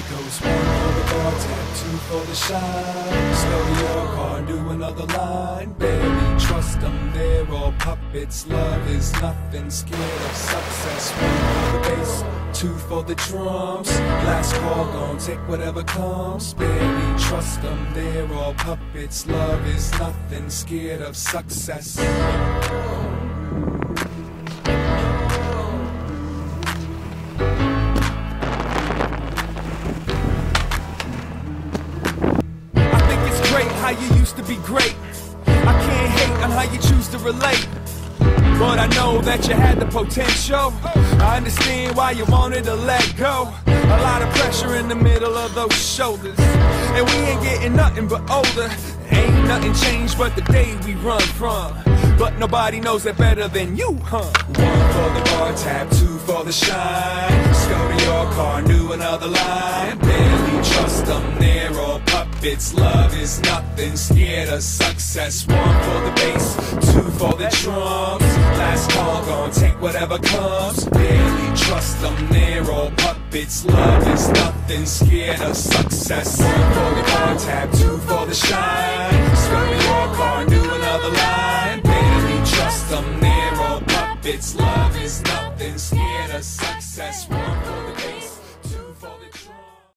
Goes one for the bar tab, two for the shine. Slow your car, do another line. Barely trust them, they're all puppets. Love is nothing, scared of success. One for the bass, two for the drums. Last call, gon' take whatever comes. Barely trust them, they're all puppets. Love is nothing, scared of success. How you used to be great. I can't hate on how you choose to relate, but I know that you had the potential. I understand why you wanted to let go. A lot of pressure in the middle of those shoulders, and we ain't getting nothing but older. Ain't nothing changed but the day we run from, but nobody knows that better than you, huh? One for the bar tab, two for the shine. Go to your car, do another line. Barely trust them, they're all puppets. Love is nothing, scared of success. One for the bass, two for the drums. Last call, gon' take whatever comes. Barely trust them, they're all puppets. Love is nothing, scared of success. One for the bar tab, two for the shine. Go to your car, do another line.